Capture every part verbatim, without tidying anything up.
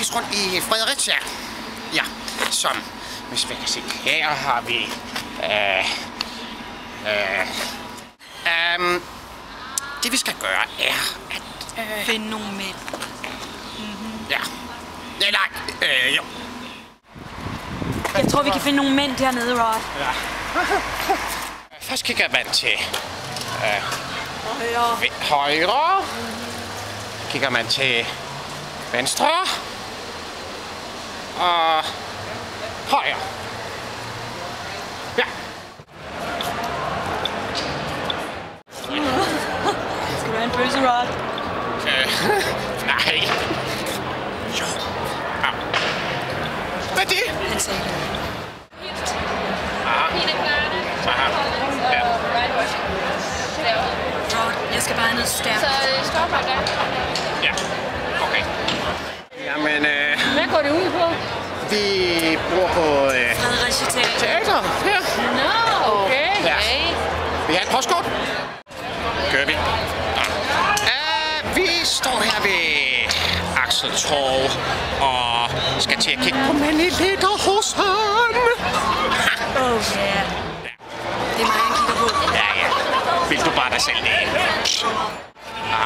vist rundt i Fredericia. Ja, som, hvis vi kan se, her har vi... Øh, øh, øh, det vi skal gøre er at... Øh, finde nogle mænd. Mm-hmm. Ja. Ja, nej. Øh, jo. Jeg tror, vi kan finde nogle mænd dernede, Rod. Ja. Først kigger man til... Øh, højre. Højre. Kigger man til venstre. Og højre. Ja. Skal du have en pølse, Rod? Øh, nej. Jo. Ja. Hvad er det? Han sagde det. Aha. Aha. Ja. Rod, jeg skal bare have noget stærkt. Så stop mig der. Ja. Okay. Jamen, øh... Hvad går det ud på? Vi bor på... Øh, Fredericia Teater. Teater. Ja. Nå, okay. Ja. Okay. Vi har et postkort. Kører vi. Ja. Uh, vi står her ved Axeltorv og skal til at kigge på maneletter hos ham. Åh, oh, ja. Yeah. Det er mig, jeg kigger på. Ja, ja. Vil du bare dig selv det? Ja.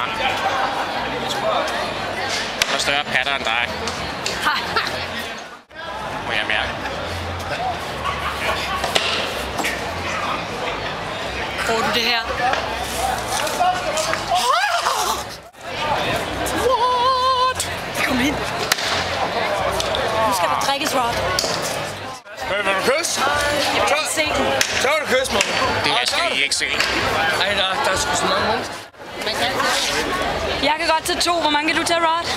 Der er større patter end dig. Ha. Må jeg mærke? Får du det her? What? Kom ind. Nu skal der drikkes, Rod. Hvad vil du kysse? Jeg vil ikke se den. Så vil du kysse mig. Det her skal I ikke se. Ej, der, der er sgu så mange mennesker. Jeg kan godt tage to. Hvor mange kan du tage, Rod?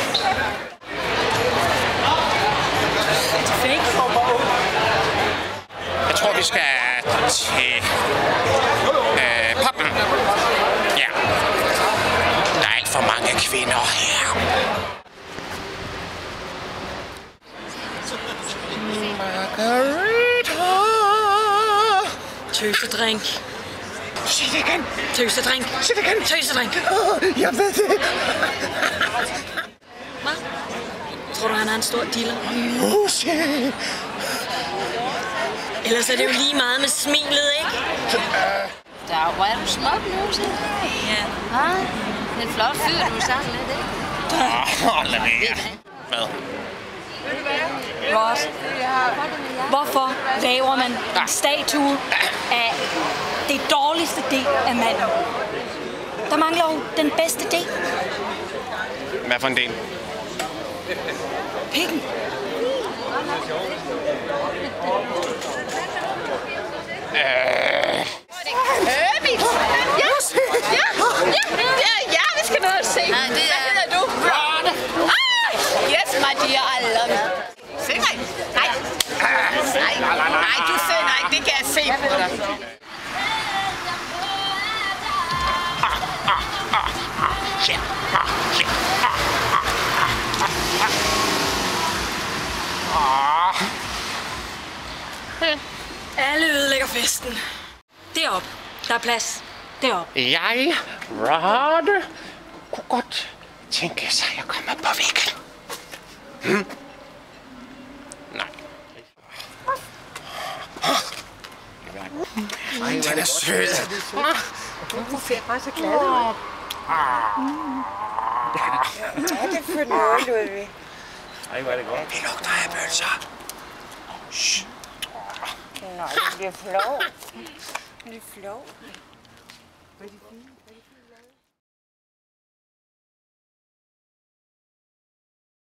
Det er fake. Jeg tror, vi skal til øh, poppen. Ja. Der er alt for mange kvinder her. Margarita. Tøsedrink. Sig det igen. Tøsedrink. Sig det igen. Tøsedrink. Oh, jeg ved det. Hvad? Tror du, han er en stor dealer? Musse. Ellers er det jo lige meget med smilet, ikke? Der er jo, er du smuk nu, siger Ja. Ja. Det er en flot fyr, du er sammen med, ikke? Åh, lad være. Hvad? Rod, hvorfor laver man en statue af det dårligste del af manden? Der mangler jo den bedste del. Hvad for en del? Pikken. Øh... Øbigt! Ja! Ja! Ja! Ja! Ja! Vi skal noget at se. Nej, det er... Hvad hedder du? Rod. Ah! Yes, my dear, I love you. Se mig. Nej. Nej. Nej, du ser nej. Det kan jeg se på dig. Alle ødelægger festen. Derop. Der er plads. Derop. Jeg, Rod, kunne godt tænke sig at komme på væggen. Hmm? Nej. Ej, den er sød. Du ser bare så glad ud. Hvad er det for noget, Ludvig? Ej, hvor er det godt. Det lugter af pølser. Shh. Nå, jeg bliver flov. Jeg bliver flov. Hvad er det fint?